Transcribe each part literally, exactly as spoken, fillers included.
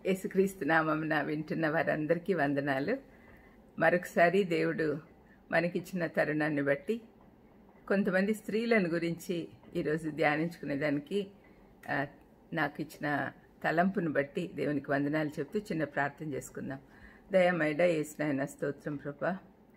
యేసుక్రీస్తు నామమున వింటున్న వారందరికీ వందనాలు. మరొకసారి దేవుడు మనకిచ్చిన తరుణాన్ని బట్టి కొంతమంది స్త్రీలను గురించి ఈరోజు ధ్యానించుకునేదానికి నాకు ఇచ్చిన తలంపును బట్టి దేవునికి వందనాలు చెప్తూ చిన్న ప్రార్థన చేసుకుందాం. దయమైడ యేసునాయన స్తోత్రం ప్రభా,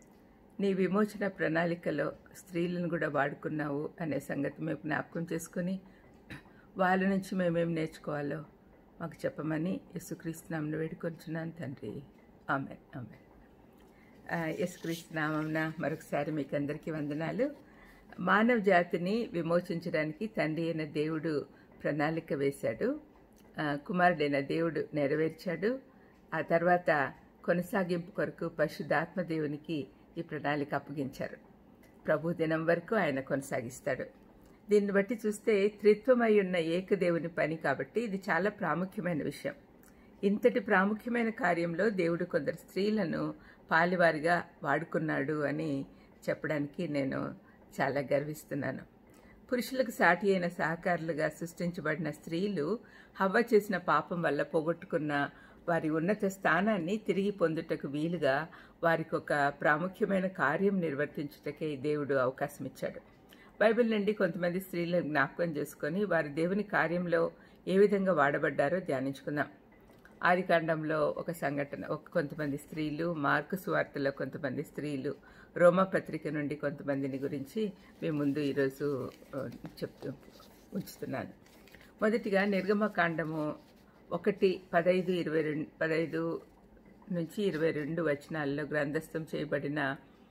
నీ విమోచన ప్రణాళికలో స్త్రీలను కూడా వాడుకున్నావు అనే సంగతి మేము జ్ఞాపకం చేసుకుని వాళ్ళ నుంచి మేమేం నేర్చుకోవాలో మాకు చెప్పమని యేసుక్రీస్తు నామమున వేడుకొంచున్నాను తండ్రి. ఆమేన్ ఆమేన్. యేసుక్రీస్తు నామమున మరొకసారి మీకు అందరికీ వందనాలు. మానవ జాతిని విమోచించడానికి తండ్రి అయిన దేవుడు ప్రణాళిక వేశాడు. కుమారుడైన దేవుడు నెరవేర్చాడు. ఆ తర్వాత కొనసాగింపు కొరకు పరిశుద్ధాత్మ దేవునికి ఈ ప్రణాళిక అప్పగించారు. ప్రభు దినం వరకు ఆయన కొనసాగిస్తాడు. దీన్ని బట్టి చూస్తే త్రిత్వమై ఉన్న ఏకదేవుని పని కాబట్టి ఇది చాలా ప్రాముఖ్యమైన విషయం. ఇంతటి ప్రాముఖ్యమైన కార్యంలో దేవుడు కొందరు స్త్రీలను పాలివారిగా వాడుకున్నాడు అని చెప్పడానికి నేను చాలా గర్విస్తున్నాను. పురుషులకు సాటి అయిన సహకారులుగా సృష్టించబడిన స్త్రీలు హవ్వ చేసిన పాపం వల్ల పోగొట్టుకున్న వారి ఉన్నత స్థానాన్ని తిరిగి పొందుటకు వీలుగా వారికి ఒక ప్రాముఖ్యమైన కార్యం నిర్వర్తించుటకే దేవుడు అవకాశం ఇచ్చాడు. బైబిల్ నుండి కొంతమంది స్త్రీలను జ్ఞాపకం చేసుకొని వారు దేవుని కార్యంలో ఏ విధంగా వాడబడ్డారో ధ్యానించుకుందాం. ఆదికాండంలో ఒక సంఘటన, ఒక కొంతమంది స్త్రీలు, మార్కు సువార్తలో కొంతమంది స్త్రీలు, రోమపత్రిక నుండి కొంతమందిని గురించి మీ ముందు ఈరోజు చెప్తూ ఉంచుతున్నాను. మొదటిగా నిర్గమకాండము ఒకటి పదైదు ఇరవై రెండు పదైదు నుంచి ఇరవై రెండు వచనాల్లో గ్రంథస్థం చేయబడిన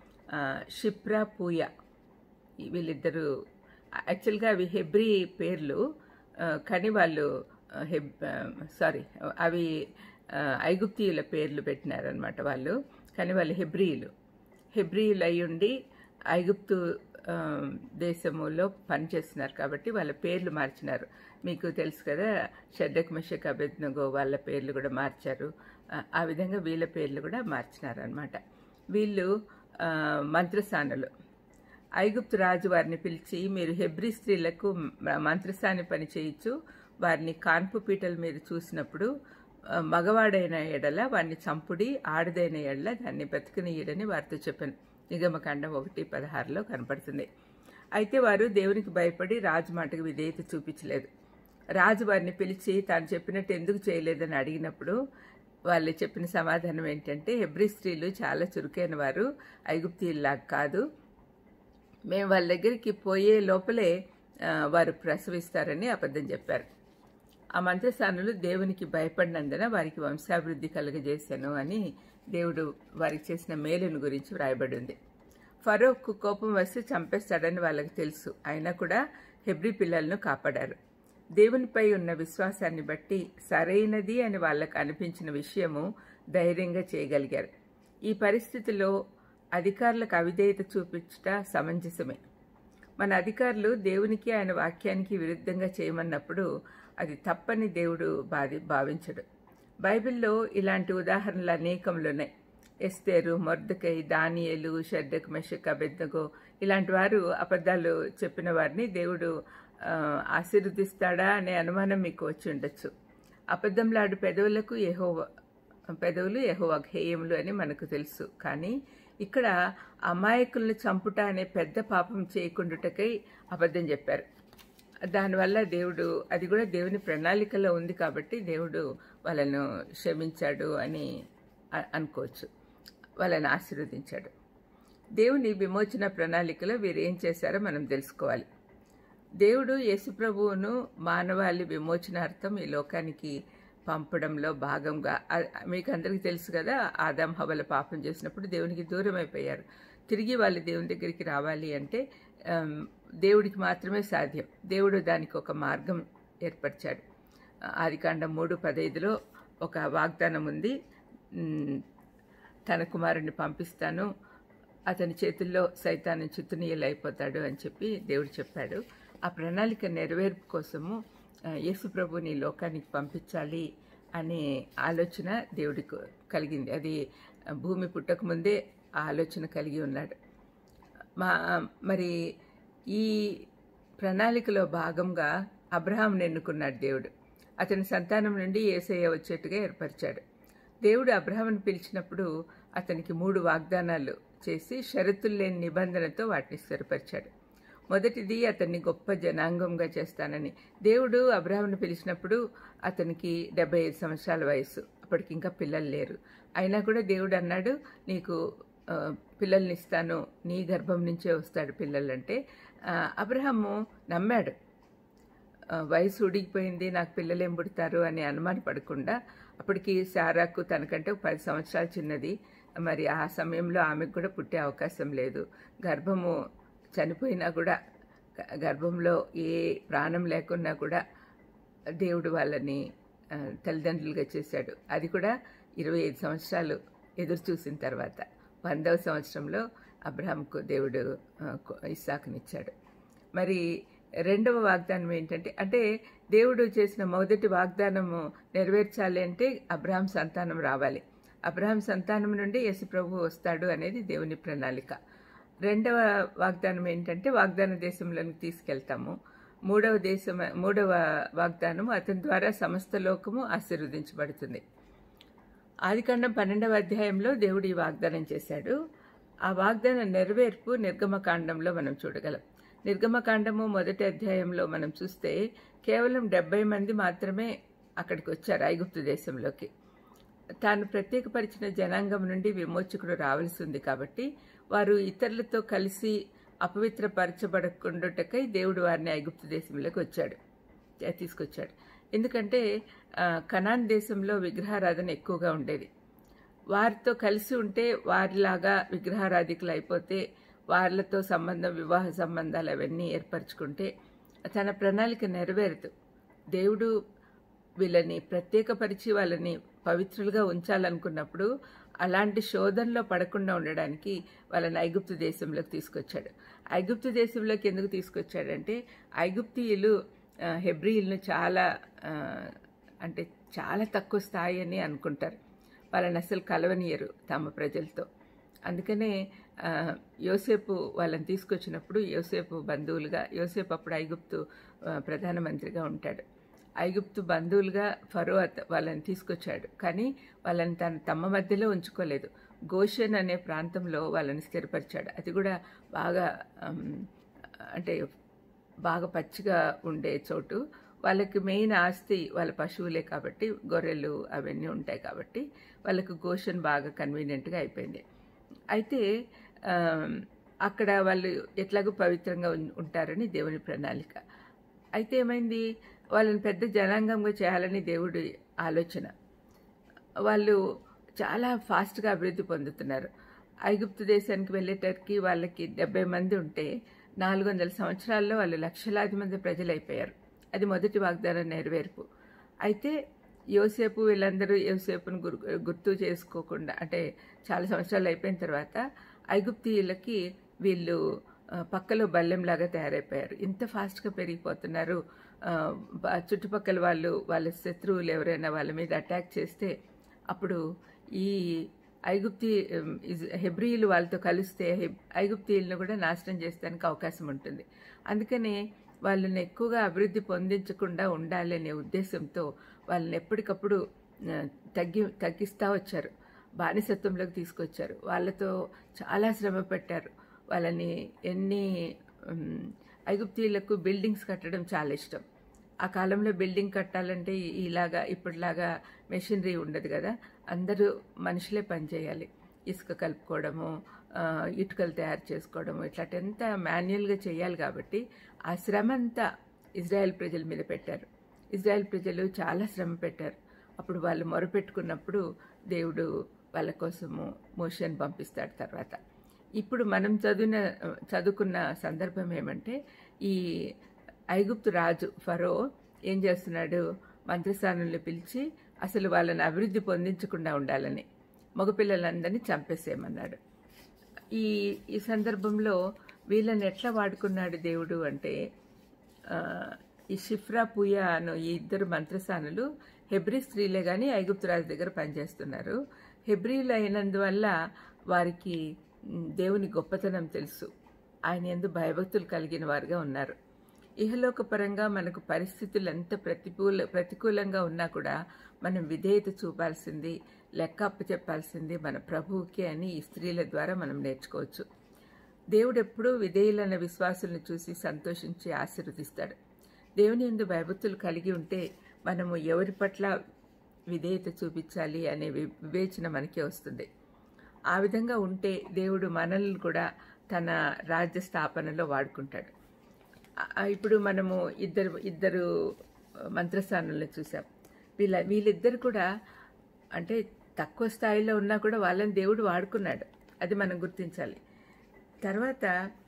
షిప్రా పూయ, వీళ్ళిద్దరూ యాక్చువల్గా అవి హెబ్రీ పేర్లు, కానీ వాళ్ళు హెబ్ సారీ అవి ఐగుప్తీయుల పేర్లు పెట్టినారనమాట వాళ్ళు, కానీ వాళ్ళు హెబ్రీయులు హెబ్రీయులు అయి ఉండి ఐగుప్తు దేశములో పనిచేస్తున్నారు కాబట్టి వాళ్ళ పేర్లు మార్చినారు. మీకు తెలుసు కదా, షడ్రక్ మెషక్ అబేద్నెగో వాళ్ళ పేర్లు కూడా మార్చారు. ఆ విధంగా వీళ్ళ పేర్లు కూడా మార్చినారు అనమాట. వీళ్ళు మంత్రసానులు. ఐగుప్తు రాజు వారిని పిలిచి, మీరు హెబ్రీ స్త్రీలకు మంత్రసాని పని చేయొచ్చు, వారిని కాన్పు పీటల మీద చూసినప్పుడు మగవాడైన ఎడల వారిని చంపుడి, ఆడదైన ఎడల దాన్ని బతుకునీయడని వారితో చెప్పాను. నిగమకాండం ఒకటి పదహారులో కనపడుతుంది. అయితే వారు దేవునికి భయపడి రాజు మాటకు విధేయత చూపించలేదు. రాజు వారిని పిలిచి తాను చెప్పినట్టు ఎందుకు చేయలేదని అడిగినప్పుడు వాళ్ళు చెప్పిన సమాధానం ఏంటంటే, హెబ్రీ స్త్రీలు చాలా చురుకైన వారు, ఐగుప్తీయుల్లాగా కాదు, మేము వాళ్ళ దగ్గరికి పోయే లోపలే వారు ప్రసవిస్తారని అబద్ధం చెప్పారు. ఆ మంత్రసానులు దేవునికి భయపడినందున వారికి వంశాభివృద్ధి కలుగజేశాను అని దేవుడు వారికి చేసిన మేలును గురించి వ్రాయబడి ఉంది. ఫరోకు కోపం వస్తే చంపేస్తాడని వాళ్ళకి తెలుసు, అయినా కూడా హెబ్రీ పిల్లలను కాపాడారు. దేవునిపై ఉన్న విశ్వాసాన్ని బట్టి సరైనది అని వాళ్ళకు అనిపించిన విషయము ధైర్యంగా చేయగలిగారు. ఈ పరిస్థితిలో అధికారులకు అవిధేయత చూపించుట సమంజసమే. మన అధికారులు దేవునికి ఆయన వాక్యానికి విరుద్ధంగా చేయమన్నప్పుడు అది తప్పని దేవుడు బాధి భావించడు. బైబిల్లో ఇలాంటి ఉదాహరణలు అనేకములున్నాయి. ఎస్తేరు, మొర్దెకై, దానియేలు, షడ్రక్ మెషక్ అబేద్నెగో ఇలాంటి వారు అబద్ధాలు చెప్పిన వారిని దేవుడు ఆశీర్వదిస్తాడా అనే అనుమానం మీకు వచ్చి ఉండొచ్చు. అబద్ధంలాడు పెదవులకు యెహోవా పెదవులు యెహోవా హేయములు అని మనకు తెలుసు. కానీ ఇక్కడ అమాయకులను చంపుట అనే పెద్ద పాపం చేయకుండాటకై అబద్ధం చెప్పారు. దానివల్ల దేవుడు, అది కూడా దేవుని ప్రణాళికలో ఉంది కాబట్టి దేవుడు వాళ్ళను క్షమించాడు అని అనుకోవచ్చు, వాళ్ళని ఆశీర్వదించాడు. దేవుని విమోచన ప్రణాళికలో వీరు ఏం చేశారో మనం తెలుసుకోవాలి. దేవుడు యేసుప్రభువును మానవాళి విమోచనార్థం ఈ లోకానికి పంపడంలో భాగంగా, మీకు అందరికీ తెలుసు కదా, ఆదాం హవ్వల పాపం చేసినప్పుడు దేవునికి దూరం అయిపోయారు. తిరిగి వాళ్ళు దేవుని దగ్గరికి రావాలి అంటే దేవుడికి మాత్రమే సాధ్యం. దేవుడు దానికి ఒక మార్గం ఏర్పరిచాడు. ఆదికాండం మూడు పదైదులో ఒక వాగ్దానం ఉంది, తన కుమారుడిని పంపిస్తాను, అతని చేతుల్లో సైతాను చిత్తునీయులైపోతాడు అని చెప్పి దేవుడు చెప్పాడు. ఆ ప్రణాళిక నెరవేర్పు కోసము యేసు ప్రభుని లోకానికి పంపించాలి అనే ఆలోచన దేవుడికి కలిగింది. అది భూమి పుట్టక ముందే ఆ ఆలోచన కలిగి ఉన్నాడు. మా మరి ఈ ప్రణాళికలో భాగంగా అబ్రహాంను ఎన్నుకున్నాడు దేవుడు. అతని సంతానం నుండి యేసయ్య వచ్చేట్టుగా ఏర్పరిచాడు. దేవుడు అబ్రహామును పిలిచినప్పుడు అతనికి మూడు వాగ్దానాలు చేసి షరతులు లేని నిబంధనతో వాటిని స్థిరపరిచాడు. మొదటిది, అతన్ని గొప్ప జనాంగంగా చేస్తానని. దేవుడు అబ్రహామును పిలిచినప్పుడు అతనికి డెబ్బై ఐదు సంవత్సరాల వయసు, అప్పటికి ఇంకా పిల్లలు లేరు. అయినా కూడా దేవుడు అన్నాడు, నీకు పిల్లల్ని ఇస్తాను, నీ గర్భం నుంచే వస్తాడు పిల్లలంటే అబ్రహాము నమ్మాడు. వయసు ఉడిగిపోయింది, నాకు పిల్లలేం పుడతారు అని అనుమాన పడకుండా, అప్పటికి శారాకు తనకంటే ఒక పది సంవత్సరాలు చిన్నది, మరి ఆ సమయంలో ఆమెకు కూడా పుట్టే అవకాశం లేదు. గర్భము చనిపోయినా కూడా, గర్భంలో ఏ ప్రాణం లేకున్నా కూడా దేవుడు వాళ్ళని తల్లిదండ్రులుగా చేశాడు. అది కూడా ఇరవై ఐదు సంవత్సరాలు ఎదురు చూసిన తర్వాత వందవ సంవత్సరంలో అబ్రహాంకు దేవుడు ఇస్సాకునిచ్చాడు. మరి రెండవ వాగ్దానం ఏంటంటే, అంటే దేవుడు చేసిన మొదటి వాగ్దానము నెరవేర్చాలి అంటే అబ్రహాం సంతానం రావాలి. అబ్రహాం సంతానం నుండి యేసు ప్రభువు వస్తాడు అనేది దేవుని ప్రణాళిక. రెండవ వాగ్దానం ఏంటంటే, వాగ్దాన దేశంలోకి తీసుకెళ్తాము. మూడవ దేశం మూడవ వాగ్దానము, అతని ద్వారా సమస్త లోకము ఆశీర్వదించబడుతుంది. ఆదికాండం పన్నెండవ అధ్యాయంలో దేవుడు ఈ వాగ్దానం చేశాడు. ఆ వాగ్దాన నెరవేర్పు నిర్గమకాండంలో మనం చూడగలం. నిర్గమకాండము మొదటి అధ్యాయంలో మనం చూస్తే కేవలం డెబ్బై మంది మాత్రమే అక్కడికి వచ్చారు ఐగుప్తు దేశంలోకి. తాను ప్రత్యేకపరిచిన జనాంగం నుండి విమోచకుడు రావాల్సి ఉంది కాబట్టి వారు ఇతరులతో కలిసి అపవిత్రపరచబడకుండాటకై దేవుడు వారిని ఐగుప్తు దేశంలోకి వచ్చాడు తీసుకొచ్చాడు. ఎందుకంటే కనాన్ దేశంలో విగ్రహారాధన ఎక్కువగా ఉండేది. వారితో కలిసి ఉంటే వారిలాగా విగ్రహారాధికులు అయిపోతే వాళ్ళతో సంబంధం, వివాహ సంబంధాలు అవన్నీ ఏర్పరచుకుంటే తన ప్రణాళిక నెరవేరదు. దేవుడు వీళ్ళని ప్రత్యేకపరిచి వాళ్ళని పవిత్రులుగా ఉంచాలనుకున్నప్పుడు అలాంటి శోధనలో పడకుండా ఉండడానికి వాళ్ళని ఐగుప్తు దేశంలోకి తీసుకొచ్చాడు. ఐగుప్తు దేశంలోకి ఎందుకు తీసుకొచ్చాడంటే, ఐగుప్తీయులు హెబ్రీయులను చాలా అంటే చాలా తక్కువ స్థాయి అని అనుకుంటారు. వాళ్ళని అసలు కలవనీయరు తమ ప్రజలతో. అందుకనే యోసేపు వాళ్ళని తీసుకొచ్చినప్పుడు యోసేపు బంధువులుగా, యోసేపు అప్పుడు ఐగుప్తు ప్రధానమంత్రిగా ఉంటాడు. ఐగుప్తు బంధువులుగా ఫరో వాళ్ళని తీసుకొచ్చాడు, కానీ వాళ్ళని తన తమ మధ్యలో ఉంచుకోలేదు. గోషెన్ అనే ప్రాంతంలో వాళ్ళని స్థిరపరిచాడు. అది కూడా బాగా అంటే బాగా పచ్చిగా ఉండే చోటు. వాళ్ళకి మెయిన్ ఆస్తి వాళ్ళ పశువులే కాబట్టి, గొర్రెలు అవన్నీ ఉంటాయి కాబట్టి వాళ్ళకు గోషెన్ బాగా కన్వీనియంట్గా అయిపోయింది. అయితే అక్కడ వాళ్ళు ఎట్లాగో పవిత్రంగా ఉంటారని దేవుని ప్రణాళిక. అయితే ఏమైంది, వాళ్ళని పెద్ద జనాంగంగా చేయాలని దేవుడి ఆలోచన. వాళ్ళు చాలా ఫాస్ట్గా అభివృద్ధి పొందుతున్నారు. ఐగుప్తు దేశానికి వెళ్ళేటరికి వాళ్ళకి డెబ్బై మంది ఉంటే నాలుగు వందల సంవత్సరాల్లో వాళ్ళు లక్షలాది మంది ప్రజలు అయిపోయారు. అది మొదటి వాగ్దానం నెరవేర్పు. అయితే యోసేపు వీళ్ళందరూ యోసేపును గుర్తు చేసుకోకుండా, అంటే చాలా సంవత్సరాలు అయిపోయిన తర్వాత ఐగుప్తీయులకి వీళ్ళు పక్కలో బల్లెంలాగా తయారైపోయారు. ఇంత ఫాస్ట్గా పెరిగిపోతున్నారు. చుట్టుపక్కల వాళ్ళు, వాళ్ళ శత్రువులు ఎవరైనా వాళ్ళ మీద అటాక్ చేస్తే అప్పుడు ఈ ఐగుప్తీ హెబ్రీయులు వాళ్ళతో కలిస్తే ఐగుప్తీయులను కూడా నాశనం చేసేదానికి అవకాశం ఉంటుంది. అందుకనే వాళ్ళని ఎక్కువగా అభివృద్ధి పొందించకుండా ఉండాలనే ఉద్దేశంతో వాళ్ళని ఎప్పటికప్పుడు తగ్గి తగ్గిస్తూ వచ్చారు. బానిసత్వంలోకి తీసుకొచ్చారు. వాళ్ళతో చాలా శ్రమ పెట్టారు. వాళ్ళని ఎన్ని ఐగుప్తీయులకు బిల్డింగ్స్ కట్టడం చాలా ఇష్టం. ఆ కాలంలో బిల్డింగ్ కట్టాలంటే ఇలాగా ఇప్పటిలాగా మెషినరీ ఉండదు కదా, అందరూ మనుషులే పనిచేయాలి. ఇసుక కలుపుకోవడము, ఇటుకలు తయారు చేసుకోవడము, ఇట్లాంటింతా మాన్యువల్గా చేయాలి. కాబట్టి ఆ శ్రమ అంతా ఇజ్రాయెల్ ప్రజల మీద పెట్టారు. ఇజ్రాయెల్ ప్రజలు చాలా శ్రమ పెట్టారు. అప్పుడు వాళ్ళు మొరపెట్టుకున్నప్పుడు దేవుడు వాళ్ళ కోసము మోషేని పంపిస్తాడు. తర్వాత ఇప్పుడు మనం చదివిన చదువుకున్న సందర్భం ఏమంటే, ఈ ఐగుప్తు రాజు ఫరో ఏం చేస్తున్నాడు, మంత్రస్థానంలో పిలిచి అసలు వాళ్ళని అభివృద్ధి పొందించకుండా ఉండాలని మగపిల్లలందరినీ చంపేసేయమన్నాడు. ఈ ఈ సందర్భంలో వీళ్ళని ఎట్లా వాడుకున్నాడు దేవుడు అంటే, ఈ షిఫ్రా పూయా అను ఈ ఇద్దరు మంత్రసానులు హెబ్రీ స్త్రీలే కానీ ఐగుప్తు రాజు దగ్గర పనిచేస్తున్నారు. హెబ్రీలు అయినందువల్ల వారికి దేవుని గొప్పతనం తెలుసు. ఆయన యందు భయభక్తులు కలిగిన వారుగా ఉన్నారు. ఇహలోక పరంగా మనకు పరిస్థితులు ఎంత ప్రతికూల ప్రతికూలంగా ఉన్నా కూడా మనం విధేయత చూపాల్సింది, లెక్క అప్పచెప్పాల్సింది మన ప్రభువుకే అని ఈ స్త్రీల ద్వారా మనం నేర్చుకోవచ్చు. దేవుడు ఎప్పుడూ విధేయులైన విశ్వాసులను చూసి సంతోషించి ఆశీర్వదిస్తాడు. దేవుని యందు భయభక్తులు కలిగి ఉంటే మనము ఎవరి పట్ల విధేయత చూపించాలి అనే వివేచన మనకే వస్తుంది. ఆ విధంగా ఉంటే దేవుడు మనల్ని కూడా తన రాజ్య స్థాపనలో వాడుకుంటాడు. ఇప్పుడు మనము ఇద్దరు ఇద్దరు మంత్రస్థానంలో చూసాం. వీళ్ళ వీళ్ళిద్దరు కూడా అంటే తక్కువ స్థాయిలో ఉన్నా కూడా వాళ్ళని దేవుడు వాడుకున్నాడు. అది మనం గుర్తించాలి. తర్వాత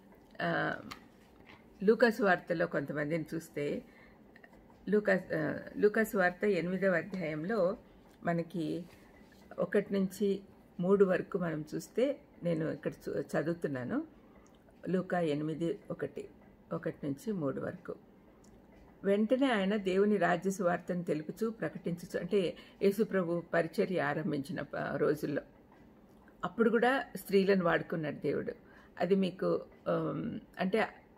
లూకాసు వార్తలో కొంతమందిని చూస్తే లూకా లూకాసు వార్త ఎనిమిదవ అధ్యాయంలో మనకి ఒకటి నుంచి మూడు వరకు మనం చూస్తే, నేను ఇక్కడ చదువుతున్నాను. లూకా ఎనిమిది ఒకటి ఒకటి నుంచి మూడు వరకు. వెంటనే ఆయన దేవుని రాజ్య సువార్తను తెలుపుచూ ప్రకటించు, అంటే యేసుప్రభు పరిచర్య ఆరంభించిన రోజుల్లో అప్పుడు కూడా స్త్రీలను వాడుకున్నాడు దేవుడు. అది మీకు అంటే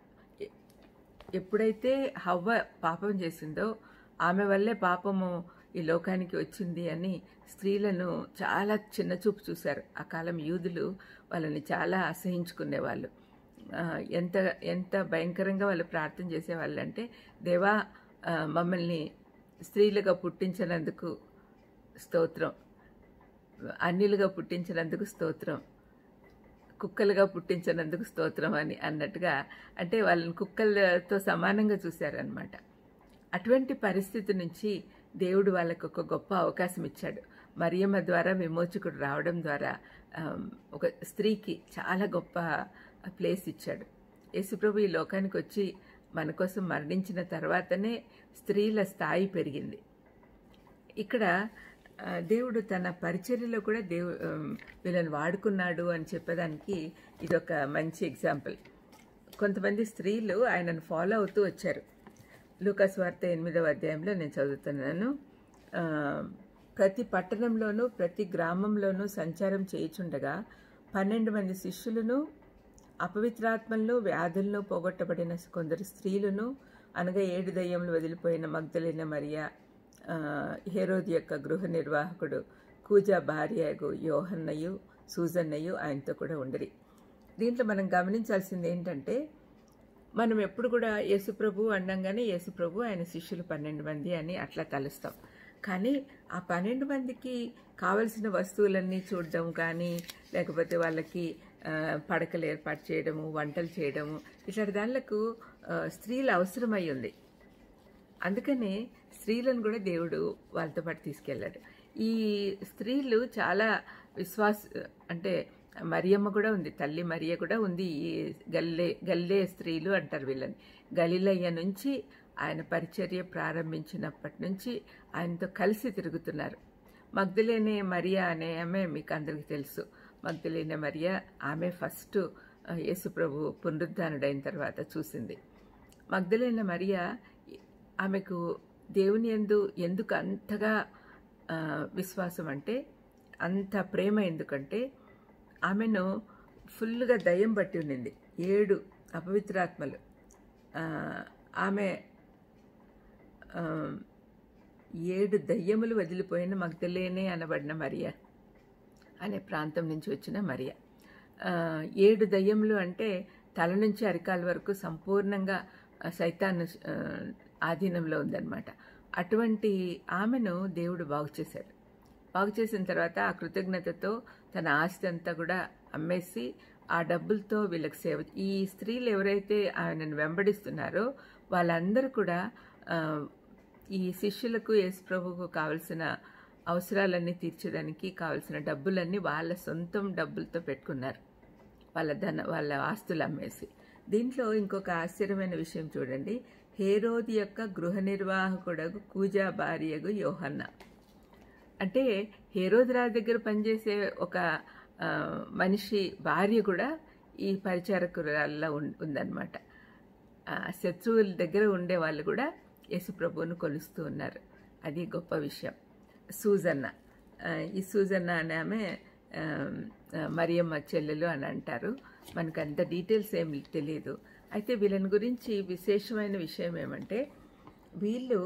ఎప్పుడైతే హవ్వ పాపం చేసిందో ఆమె వల్లే పాపము ఈ లోకానికి వచ్చింది అని స్త్రీలను చాలా చిన్నచూపు చూశారు. ఆ కాలం యూదులు వాళ్ళని చాలా అసహించుకునేవాళ్ళు. ఎంత ఎంత భయంకరంగా వాళ్ళు ప్రార్థన చేసేవాళ్ళు అంటే, దేవా మమ్మల్ని స్త్రీలుగా పుట్టించినందుకు స్తోత్రం, అన్యులుగా పుట్టించినందుకు స్తోత్రం, కుక్కలుగా పుట్టించినందుకు స్తోత్రం అని అన్నట్టుగా, అంటే వాళ్ళని కుక్కలతో సమానంగా చూశారనమాట. అటువంటి పరిస్థితి నుంచి దేవుడు వాళ్ళకు ఒక గొప్ప అవకాశం ఇచ్చాడు. మరియమ్మ ద్వారా విమోచకుడు రావడం ద్వారా ఒక స్త్రీకి చాలా గొప్ప ప్లేస్ ఇచ్చాడు. యేసుప్రభు ఈ లోకానికి వచ్చి మన కోసం మరణించిన తర్వాతనే స్త్రీల స్థాయి పెరిగింది. ఇక్కడ దేవుడు తన పరిచర్యలో కూడా దేవు వీళ్ళని వాడుకున్నాడు అని చెప్పడానికి ఇదొక మంచి ఎగ్జాంపుల్. కొంతమంది స్త్రీలు ఆయనను ఫాలో అవుతూ వచ్చారు. లూకాసు వార్త ఎనిమిదవ అధ్యాయంలో నేను చదువుతున్నాను. ప్రతి పట్టణంలోనూ ప్రతి గ్రామంలోనూ సంచారం చేయుచుండగా పన్నెండు మంది శిష్యులను, అపవిత్రాత్మలను వ్యాధులను పోగొట్టబడిన కొందరు స్త్రీలను, అనగా ఏడు దయ్యములు వదిలిపోయిన మగ్దలేన మరియా, హేరోది యొక్క గృహ నిర్వాహకుడు కూజా భార్యగు యోహన్నయు సూజన్నయు ఆయనతో కూడా ఉండరి. దీంట్లో మనం గమనించాల్సింది ఏంటంటే, మనం ఎప్పుడు కూడా యేసుప్రభు అనగానే యేసుప్రభు ఆయన శిష్యులు పన్నెండు మంది అని అట్లా తలుస్తాం. కానీ ఆ పన్నెండు మందికి కావలసిన వస్తువులన్నీ చూడడం కానీ, లేకపోతే వాళ్ళకి పడకలు ఏర్పాటు చేయడము, వంటలు చేయడము, ఇట్లాంటి దానిలకు స్త్రీలు అవసరమై ఉంది. అందుకనే స్త్రీలను కూడా దేవుడు వాళ్ళతో పాటు తీసుకెళ్ళాడు. ఈ స్త్రీలు చాలా విశ్వాస, అంటే మరియమ్మ కూడా ఉంది, తల్లి మరియ కూడా ఉంది. ఈ గల్లే గల్లే స్త్రీలు అంటారు వీళ్ళని. గలిలయ్య నుంచి ఆయన పరిచర్య ప్రారంభించినప్పటి నుంచి ఆయనతో కలిసి తిరుగుతున్నారు. మగ్దలేనే మరియా అనే ఆమె మీకు అందరికీ తెలుసు. మగ్దలేనే మరియా ఆమె ఫస్ట్ యేసుప్రభు పునరుద్ధానుడైన తర్వాత చూసింది. మగ్దలేనే మరియా ఆమెకు దేవుని యందు ఎందుకు అంతగా విశ్వాసం అంటే, అంత ప్రేమ ఎందుకంటే, ఆమెను ఫుల్గా దయ్యం పట్టి ఉండింది. ఏడు అపవిత్రాత్మలు. ఆమె ఏడు దయ్యములు వదిలిపోయిన మగ్దలేనే అనబడిన మరియా అనే ప్రాంతం నుంచి వచ్చిన మరియా. ఏడు దయ్యములు అంటే తల నుంచి అరికాల వరకు సంపూర్ణంగా సైతాను ఆధీనంలో ఉందన్నమాట. అటువంటి ఆమెను దేవుడు బాగు చేశాడు. బాగు చేసిన తర్వాత ఆ కృతజ్ఞతతో తన ఆస్తి అంతా కూడా అమ్మేసి ఆ డబ్బులతో వీళ్ళకి సేవ, ఈ స్త్రీలు ఎవరైతే ఆయనను వెంబడిస్తున్నారో వాళ్ళందరూ కూడా ఈ శిష్యులకు యేసుప్రభువుకు కావలసిన అవసరాలన్నీ తీర్చడానికి కావలసిన డబ్బులన్నీ వాళ్ళ సొంతం డబ్బులతో పెట్టుకున్నారు, వాళ్ళ ధన వాళ్ళ ఆస్తులు అమ్మేసి. దీంట్లో ఇంకొక ఆశ్చర్యమైన విషయం చూడండి. హేరోది యొక్క గృహ నిర్వాహకుడగు కూజా భార్యగు యోహన్న. అంటే హేరోదు రాజు దగ్గర పనిచేసే ఒక మనిషి భార్య కూడా ఈ పరిచారకురాల్లో ఉందన్నమాట. శత్రువుల దగ్గర ఉండే వాళ్ళు కూడా యేసుప్రభువును కొలుస్తూ ఉన్నారు. అది గొప్ప విషయం. సూజన్న, ఈ సూజన్న అనే ఆమె మరియమ్మ చెల్లెలు అని అంటారు. మనకు అంత డీటెయిల్స్ ఏం తెలియదు. అయితే వీళ్ళని గురించి విశేషమైన విషయం ఏమంటే వీళ్ళు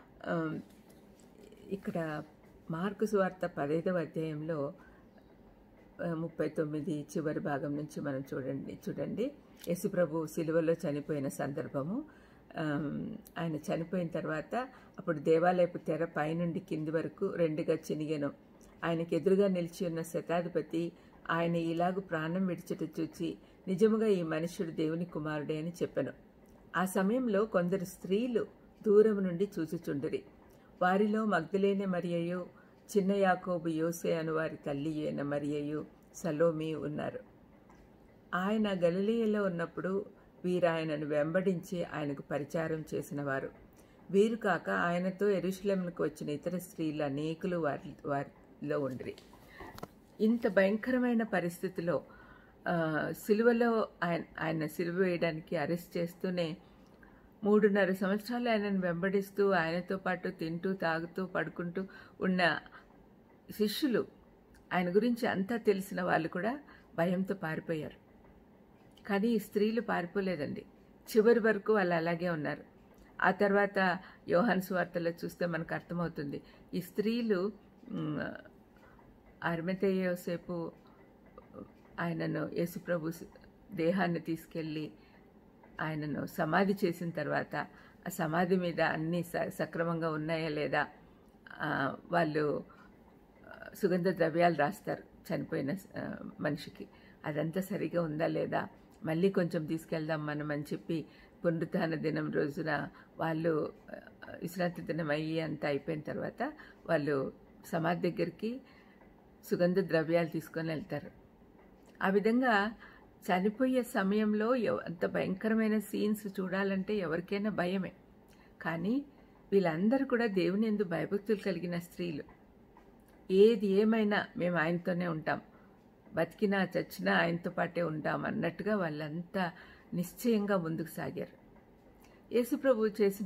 ఇక్కడ మార్కు సువార్త పదైదవ అధ్యాయంలో ముప్పై తొమ్మిది చివరి భాగం నుంచి మనం చూడండి చూడండి యేసుప్రభు సిలువలో చనిపోయిన సందర్భము. ఆయన చనిపోయిన తర్వాత అప్పుడు దేవాలయపు తెర పైనుండి కింది వరకు రెండుగా చినిగెను. ఆయనకు ఎదురుగా నిలిచి ఉన్న శతాధిపతి ఆయన ఇలాగు ప్రాణం విడిచుట చూచి నిజముగా ఈ మనుష్యుడు దేవుని కుమారుడే అని చెప్పెను. ఆ సమయంలో కొందరు స్త్రీలు దూరం నుండి చూచుచుండిరి. వారిలో మగ్దలేనే మరియయు, చిన్న యాకోబు, యోసే అను వారి తల్లి అయిన మరియయు, సలోమి ఉన్నారు. ఆయన గలిలయలో ఉన్నప్పుడు వీరు ఆయనను వెంబడించి ఆయనకు పరిచారం చేసిన వారు. వీరు కాక ఆయనతో యెరూషలేమునకు వచ్చిన ఇతర స్త్రీలు అనేకులు వారి వారిలో ఉండిరి. ఇంత భయంకరమైన పరిస్థితిలో సిలువలో ఆయన ఆయన సిలువ వేయడానికి అరెస్ట్ చేస్తూనే మూడున్నర సంవత్సరాలు ఆయనను వెంబడిస్తూ ఆయనతో పాటు తింటూ తాగుతూ పడుకుంటూ ఉన్న శిష్యులు, ఆయన గురించి అంతా తెలిసిన వాళ్ళు కూడా భయంతో పారిపోయారు. కానీ ఈ స్త్రీలు పారిపోలేదండి. చివరి వరకు వాళ్ళు అలాగే ఉన్నారు. ఆ తర్వాత యోహాను సువార్తలో చూస్తే మనకు అర్థమవుతుంది. ఈ స్త్రీలు అరిమతయి యోసేపు ఆయనను యేసుప్రభు దేహాన్ని తీసుకెళ్ళి ఆయనను సమాధి చేసిన తర్వాత ఆ సమాధి మీద అన్నీ సక్రమంగా ఉన్నాయా లేదా, వాళ్ళు సుగంధ ద్రవ్యాలు రాస్తారు చనిపోయిన మనిషికి, అదంతా సరిగా ఉందా లేదా, మళ్ళీ కొంచెం తీసుకెళ్దాం మనం అని చెప్పి పునరుత్థాన దినం రోజున వాళ్ళు విశ్రాంతి దినం అయ్యి అంతా అయిపోయిన తర్వాత వాళ్ళు సమాధి దగ్గరికి సుగంధ ద్రవ్యాలు తీసుకొని వెళ్తారు. ఆ విధంగా చనిపోయే సమయంలో అంత భయంకరమైన సీన్స్ చూడాలంటే ఎవరికైనా భయమే. కానీ వీళ్ళందరూ కూడా దేవుని యందు భయభక్తులు కలిగిన స్త్రీలు. ఏది ఏమైనా మేము ఆయనతోనే ఉంటాం, బతికినా చచ్చినా ఆయనతో పాటే ఉంటాం అన్నట్టుగా వాళ్ళంతా నిశ్చయంగా ముందుకు సాగారు. యేసుప్రభు చేసిన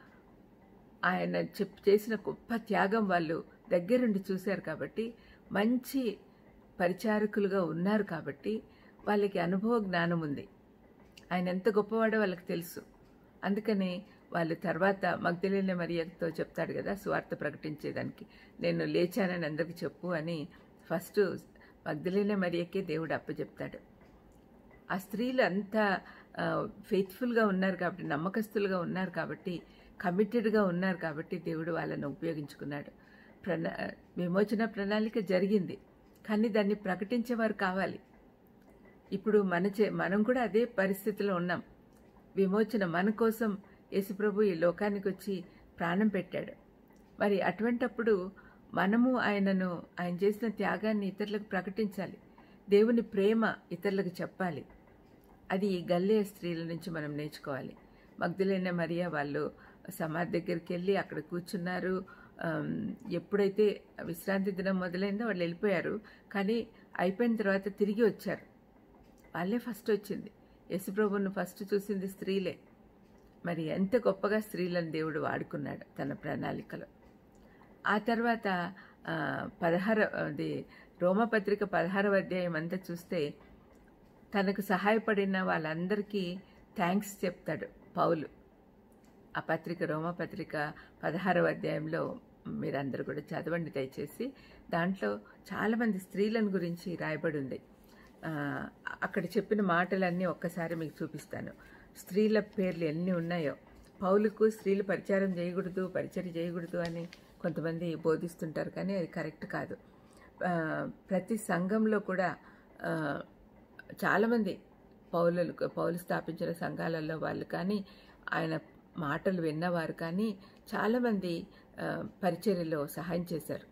ఆయన చెప్ చేసిన గొప్ప త్యాగం వాళ్ళు దగ్గరుండి చూశారు కాబట్టి, మంచి పరిచారకులుగా ఉన్నారు కాబట్టి వాళ్ళకి అనుభవ జ్ఞానం ఉంది. ఆయన ఎంత గొప్పవాడో వాళ్ళకి తెలుసు. అందుకని వాళ్ళు తర్వాత మగ్దలేనే మరియతో చెప్తాడు కదా సువార్త ప్రకటించేదానికి, నేను లేచానని అందరికి చెప్పు అని ఫస్ట్ మగ్దలేనే మరియకే దేవుడు అప్పచెప్తాడు. ఆ స్త్రీలు అంతా ఫెయిత్ఫుల్గా ఉన్నారు కాబట్టి, నమ్మకస్తులుగా ఉన్నారు కాబట్టి, కమిటెడ్గా ఉన్నారు కాబట్టి దేవుడు వాళ్ళని ఉపయోగించుకున్నాడు. ప్రణా విమోచన ప్రణాళిక జరిగింది, కానీ దాన్ని ప్రకటించేవారు కావాలి. ఇప్పుడు మన చే మనం కూడా అదే పరిస్థితిలో ఉన్నాం. విమోచన మన కోసం యేసుప్రభు ఈ లోకానికి వచ్చి ప్రాణం పెట్టాడు. మరి అటువంటప్పుడు మనము ఆయనను ఆయన చేసిన త్యాగాన్ని ఇతరులకు ప్రకటించాలి. దేవుని ప్రేమ ఇతరులకు చెప్పాలి. అది ఈ గల్లియ స్త్రీల నుంచి మనం నేర్చుకోవాలి. మగ్దలేనే మరియ వాళ్ళు సమాధి దగ్గరికి వెళ్ళి అక్కడ కూర్చున్నారు. ఎప్పుడైతే విశ్రాంతి దినం మొదలైందో వాళ్ళు వెళ్ళిపోయారు. కానీ అయిపోయిన తర్వాత తిరిగి వచ్చారు. వాళ్ళే ఫస్ట్ వచ్చింది. యేసుప్రభును ఫస్ట్ చూసింది స్త్రీలే. మరి ఎంత గొప్పగా స్త్రీలను దేవుడు వాడుకున్నాడు తన ప్రణాళికలో. ఆ తర్వాత పదహార అది రోమపత్రిక పదహారవ అధ్యాయం అంతా చూస్తే తనకు సహాయపడిన వాళ్ళందరికీ థ్యాంక్స్ చెప్తాడు పౌలు. ఆ పత్రిక రోమపత్రిక పదహారవ అధ్యాయంలో మీరందరూ కూడా చదవండి దయచేసి. దాంట్లో చాలామంది స్త్రీలను గురించి రాయబడి ఉంది. అక్కడ చెప్పిన మాటలన్నీ ఒక్కసారి మీకు చూపిస్తాను. స్త్రీల పేర్లు ఎన్ని ఉన్నాయో. పౌలుకు స్త్రీలు పరిచారం చేయకూడదు, పరిచర్య చేయకూడదు అని కొంతమంది బోధిస్తుంటారు, కానీ అది కరెక్ట్ కాదు. ప్రతి సంఘంలో కూడా చాలామంది పౌలు పౌలు స్థాపించిన సంఘాలలో వాళ్ళు కానీ, ఆయన మాటలు విన్నవారు కానీ చాలామంది పరిచర్యలో సహాయం చేశారు.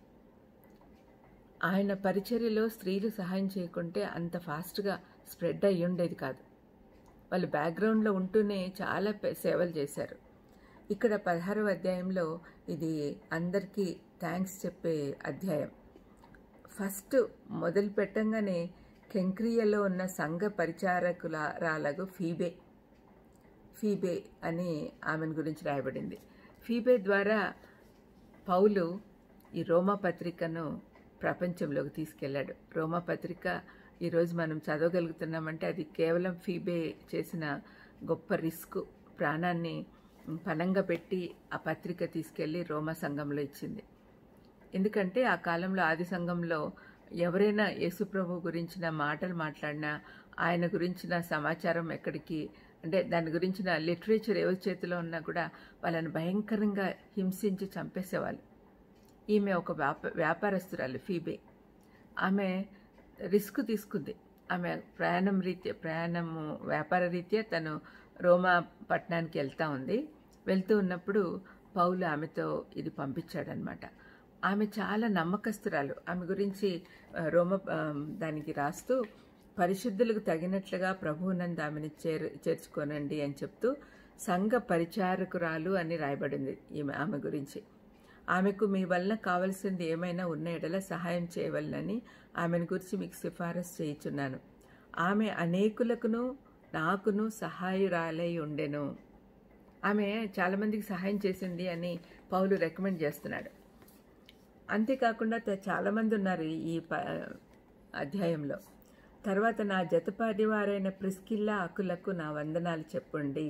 ఆయన పరిచర్యలో స్త్రీలు సహాయం చేయకుంటే అంత ఫాస్ట్గా స్ప్రెడ్ అయ్యి ఉండేది కాదు. వాళ్ళు బ్యాక్గ్రౌండ్లో ఉంటూనే చాలా సేవలు చేశారు. ఇక్కడ పదహారవ అధ్యాయంలో ఇది అందరికీ థ్యాంక్స్ చెప్పే అధ్యాయం. ఫస్ట్ మొదలు పెట్టంగానే కెంక్రియలో ఉన్న సంఘ పరిచారకురాలకు ఫీబే ఫీబే అని ఆమెను గురించి రాయబడింది. ఫీబే ద్వారా పౌలు ఈ రోమా పత్రికను ప్రపంచంలోకి తీసుకెళ్లాడు. రోమా పత్రిక ఈరోజు మనం చదవగలుగుతున్నామంటే అది కేవలం ఫీబే చేసిన గొప్ప రిస్క్, ప్రాణాన్ని పణంగా పెట్టి ఆ పత్రిక తీసుకెళ్ళి రోమా సంఘంలో ఇచ్చింది. ఎందుకంటే ఆ కాలంలో ఆది సంఘంలో ఎవరైనా యేసుప్రభు గురించిన మాటలు మాట్లాడినా, ఆయన గురించిన సమాచారం ఎక్కడికి అంటే దాని గురించిన లిటరేచర్ ఎవరి చేతిలో ఉన్నా కూడా వాళ్ళని భయంకరంగా హింసించి చంపేసేవాళ్ళు. ఈమె ఒక వ్యాప వ్యాపారస్తురాలు ఫీబే. ఆమె రిస్క్ తీసుకుంది. ఆమె ప్రయాణం రీత్యా ప్రయాణము వ్యాపార రీత్యా తను రోమా పట్టణానికి వెళ్తూ ఉంది. వెళ్తూ ఉన్నప్పుడు పౌలు ఆమెతో ఇది పంపించాడనమాట. ఆమె చాలా నమ్మకస్తురాలు. ఆమె గురించి రోమ దానికి రాస్తూ పరిశుద్ధులకు తగినట్లుగా ప్రభువునందు ఆమెను చేరు చేర్చుకోనండి అని చెప్తూ సంఘ పరిచారకురాలు అని రాయబడింది ఈమె ఆమె గురించి. ఆమెకు మీ వలన కావలసింది ఏమైనా ఉన్న ఎడల సహాయం చేయవలనని ఆమెను గురించి మీకు సిఫారసు చేయుచున్నాను. ఆమె అనేకులకును నాకును సహాయురాలై ఉండెను. ఆమె చాలామందికి సహాయం చేసింది అని పౌలు రికమెండ్ చేస్తున్నాడు. అంతేకాకుండా చాలామంది ఉన్నారు ఈ అధ్యాయంలో. తర్వాత నా జతపాటి వారైన ప్రిస్కిల్లా అకులకు నా వందనాలు చెప్పండి.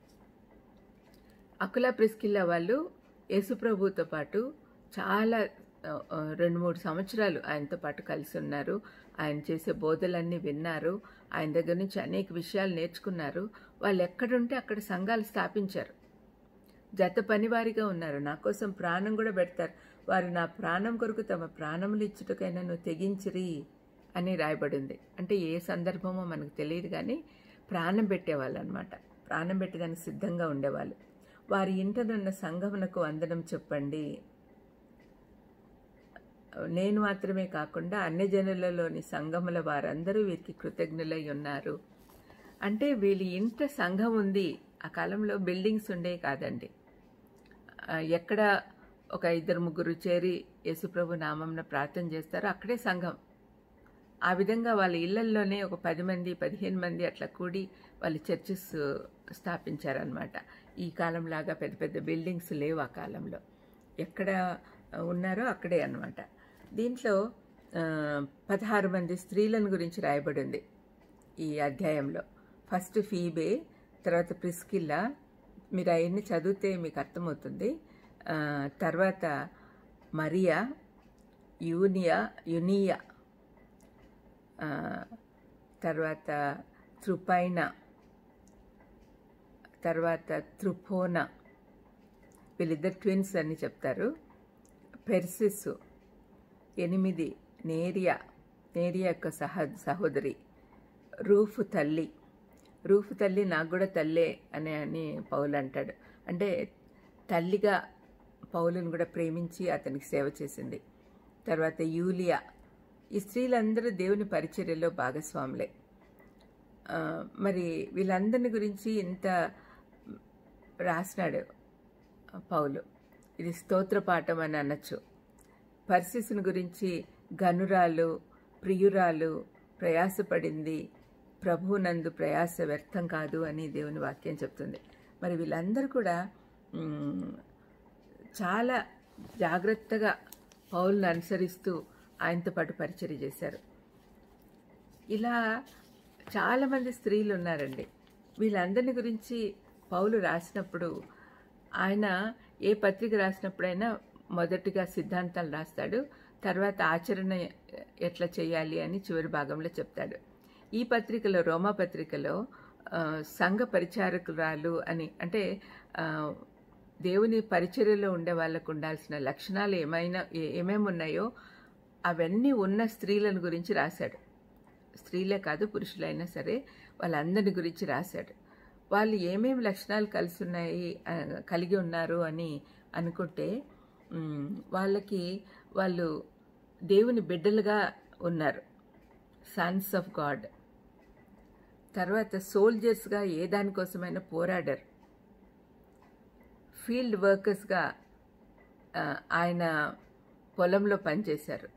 అకుల ప్రిస్కిల్లా వాళ్ళు యేసుప్రభుతో పాటు చాలా రెండు మూడు సంవత్సరాలు ఆయనతో పాటు కలిసి ఉన్నారు. ఆయన చేసే బోధలన్నీ విన్నారు. ఆయన దగ్గర నుంచి అనేక విషయాలు నేర్చుకున్నారు. వాళ్ళు ఎక్కడుంటే అక్కడ సంఘాలు స్థాపించారు. జత పనివారిగా ఉన్నారు. నా కోసం ప్రాణం కూడా పెడతారు. వారు నా ప్రాణం కొరకు తమ ప్రాణములు ఇచ్చుటకైనా నువ్వు తెగించిరి అని రాయబడింది. అంటే ఏ సందర్భమో మనకు తెలియదు, కానీ ప్రాణం పెట్టేవాళ్ళు అనమాట. ప్రాణం పెట్టడానికి సిద్ధంగా ఉండేవాళ్ళు. వారి ఇంటనున్న సంఘమునకు వందనం చెప్పండి. నేను మాత్రమే కాకుండా అన్ని జనులలోని సంఘముల వారందరూ వీరికి కృతజ్ఞులై ఉన్నారు. అంటే వీళ్ళ ఇంట సంఘం ఉంది. ఆ కాలంలో బిల్డింగ్స్ ఉండే కాదండి. ఎక్కడ ఒక ఇద్దరు ముగ్గురు చేరి యేసుప్రభు నామంన ప్రార్థన చేస్తారో అక్కడే సంఘం. ఆ విధంగా వాళ్ళ ఇళ్లల్లోనే ఒక పది మంది పదిహేను మంది అట్లా కూడి వాళ్ళు చర్చెస్ స్థాపించారనమాట. ఈ కాలంలాగా పెద్ద పెద్ద బిల్డింగ్స్ లేవు ఆ కాలంలో. ఎక్కడ ఉన్నారో అక్కడే అన్నమాట. దీంట్లో పదహారు మంది స్త్రీలను గురించి రాయబడింది ఈ అధ్యాయంలో. ఫస్ట్ ఫీబే, తర్వాత ప్రిస్కిల్లా. మీరు అవన్నీ చదివితే మీకు అర్థమవుతుంది. తర్వాత మరియా, యూనియా యునియా, తర్వాత త్రుపైనా, తర్వాత త్రుపోనా, వీళ్ళిద్దరు ట్విన్స్ అని చెప్తారు. పెర్సిస్, ఎనిమిది నేరియా, నేరియా యొక్క సహ సహోదరి. రూఫు తల్లి, రూఫు తల్లి నాకు కూడా తల్లే అని అని పౌలు అంటాడు. అంటే తల్లిగా పౌలుని కూడా ప్రేమించి అతనికి సేవ చేసింది. తర్వాత యూలియా. ఈ స్త్రీలందరూ దేవుని పరిచర్యలో భాగస్వాములే. మరి వీళ్ళందరిని గురించి ఇంత రాసినాడు పౌలు. ఇది స్తోత్రపాఠం అని అనొచ్చు. పర్సిస్ని గురించి గనురాలు, ప్రియురాలు, ప్రయాసపడింది, ప్రభువునందు ప్రయాస వ్యర్థం కాదు అని దేవుని వాక్యం చెప్తుంది. మరి వీళ్ళందరూ కూడా చాలా జాగ్రత్తగా పౌలుని అనుసరిస్తూ ఆయనతో పాటు పరిచర్య చేశారు. ఇలా చాలామంది స్త్రీలు ఉన్నారండి. వీళ్ళందరిని గురించి పౌలు రాసినప్పుడు, ఆయన ఏ పత్రిక రాసినప్పుడైనా మొదటిగా సిద్ధాంతాలు రాస్తాడు, తర్వాత ఆచరణ ఎట్లా చేయాలి అని చివరి భాగంలో చెప్తాడు. ఈ పత్రికలో, రోమా పత్రికలో సంఘ పరిచారకురాలు అని, అంటే దేవుని పరిచర్యలో ఉండే వాళ్ళకు ఉండాల్సిన లక్షణాలు ఏమైనా ఏమేమి ఉన్నాయో అవన్నీ ఉన్న స్త్రీలను గురించి రాశాడు. స్త్రీలే కాదు, పురుషులైనా సరే వాళ్ళందరి గురించి రాశాడు. వాళ్ళు ఏమేమి లక్షణాలు కలిసి ఉన్నాయి కలిగి ఉన్నారు అని అనుకుంటే, వాళ్ళకి వాళ్ళు దేవుని బిడ్డలుగా ఉన్నారు, సన్స్ ఆఫ్ గాడ్. తర్వాత సోల్జర్స్గా ఏ దానికోసమైనా పోరాడారు. ఫీల్డ్ వర్కర్స్గా ఆయన పొలంలో పనిచేశారు.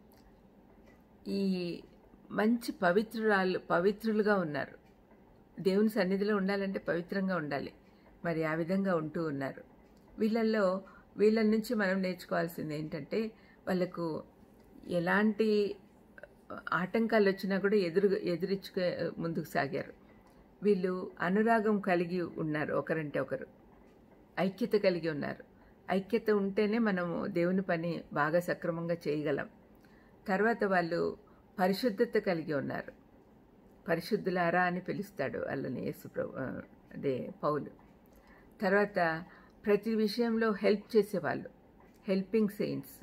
ఈ మంచి పవిత్రురాలు పవిత్రులుగా ఉన్నారు. దేవుని సన్నిధిలో ఉండాలంటే పవిత్రంగా ఉండాలి. మరి ఆ విధంగా ఉంటూ ఉన్నారు. వీళ్ళల్లో వీళ్ళ నుంచి మనం నేర్చుకోవాల్సింది ఏంటంటే, వాళ్ళకు ఎలాంటి ఆటంకాలు వచ్చినా కూడా ఎదురు ఎదురించుకు ముందుకు సాగారు. వీళ్ళు అనురాగం కలిగి ఉన్నారు, ఒకరంటే ఒకరు ఐక్యత కలిగి ఉన్నారు. ఐక్యత ఉంటేనే మనము దేవుని పని బాగా సక్రమంగా చేయగలం. తర్వాత వాళ్ళు పరిశుద్ధత కలిగి ఉన్నారు. పరిశుద్ధులారా అని పిలుస్తాడు వాళ్ళని యేసు ప్రభు, అదే పౌలు. తర్వాత ప్రతి విషయంలో హెల్ప్ చేసేవాళ్ళు, హెల్పింగ్ సెయింట్స్,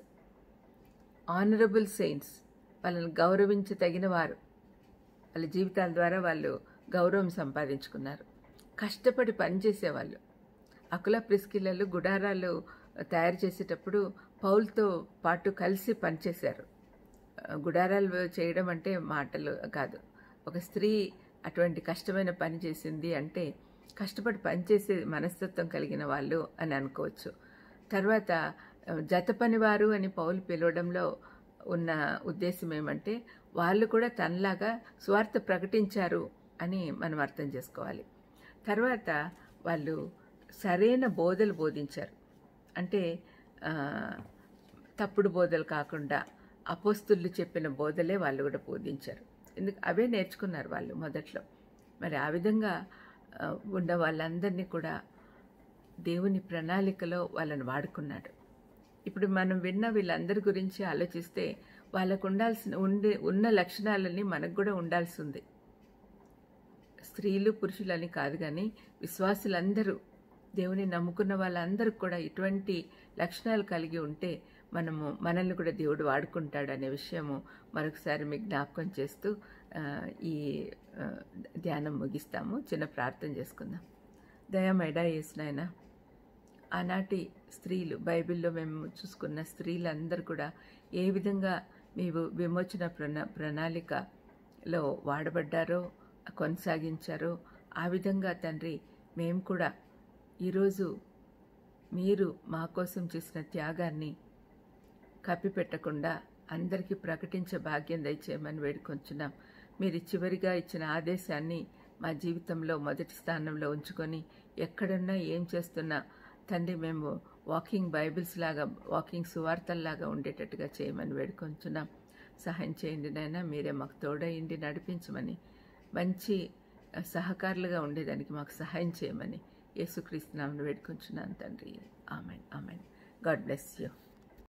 ఆనరబుల్ సెయింట్స్, వాళ్ళని గౌరవించదగిన వారు. వాళ్ళ జీవితాల ద్వారా వాళ్ళు గౌరవం సంపాదించుకున్నారు. కష్టపడి పనిచేసేవాళ్ళు. అకుల ప్రిస్కిల్లలు గుడారాలు తయారు చేసేటప్పుడు పౌలుతో పాటు కలిసి పనిచేశారు. గుడారాలు చేయడం అంటే మాటలు కాదు. ఒక స్త్రీ అటువంటి కష్టమైన పని చేసింది అంటే కష్టపడి పనిచేసే మనస్తత్వం కలిగిన వాళ్ళు అని అనుకోవచ్చు. తర్వాత జత పనివారు అని పౌలు పిలవడంలో ఉన్న ఉద్దేశం ఏమంటే వాళ్ళు కూడా తనలాగా స్వార్థ ప్రకటించారు అని మనం అర్థం చేసుకోవాలి. తర్వాత వాళ్ళు సరైన బోధలు బోధించారు. అంటే తప్పుడు బోధలు కాకుండా అపోస్తులు చెప్పిన బోధలే వాళ్ళు కూడా బోధించారు. ఎందుకు అవే నేర్చుకున్నారు వాళ్ళు మొదట్లో. మరి ఆ విధంగా ఉన్న వాళ్ళందరినీ కూడా దేవుని ప్రణాళికలో వాళ్ళని వాడుకున్నాడు. ఇప్పుడు మనం విన్న వీళ్ళందరి గురించి ఆలోచిస్తే వాళ్ళకు ఉండాల్సిన ఉండే ఉన్న లక్షణాలన్నీ మనకు కూడా ఉండాల్సి ఉంది. స్త్రీలు పురుషులని కాదు, కానీ విశ్వాసులందరూ, దేవుని నమ్ముకున్న వాళ్ళందరూ కూడా ఇటువంటి లక్షణాలు కలిగి ఉంటే మనము మనల్ని కూడా దేవుడు వాడుకుంటాడు అనే విషయము మరొకసారి మీకు జ్ఞాపకం చేస్తూ ఈ ధ్యానం ముగిస్తాము. చిన్న ప్రార్థన చేసుకుందాం. దయామైడా యేసునాయనా, ఆనాటి స్త్రీలు, బైబిల్లో మేము చూసుకున్న స్త్రీలందరూ కూడా ఏ విధంగా మీరు విమోచన ప్రణా ప్రణాళికలో వాడబడ్డారో, కొనసాగించారో, ఆ విధంగా తండ్రి మేము కూడా ఈరోజు మీరు మా కోసం చేసిన త్యాగాన్ని కప్పిపెట్టకుండా అందరికీ ప్రకటించే భాగ్యం దయచేయమని వేడుకొంచున్నాం. మీరు చివరిగా ఇచ్చిన ఆదేశాన్ని మా జీవితంలో మొదటి స్థానంలో ఉంచుకొని ఎక్కడున్నా ఏం చేస్తున్నా తండ్రి మేము వాకింగ్ బైబిల్స్ లాగా, వాకింగ్ సువార్తల్లాగా ఉండేటట్టుగా చేయమని వేడుకొంచున్నాం. సహాయం చేయండి నాయనా. మీరే మాకు తోడయిండి నడిపించమని, మంచి సహకారులుగా ఉండేదానికి మాకు సహాయం చేయమని యేసుక్రీస్తు నామమున వేడుకొంచున్నాను తండ్రి. Amen, amen. God bless you.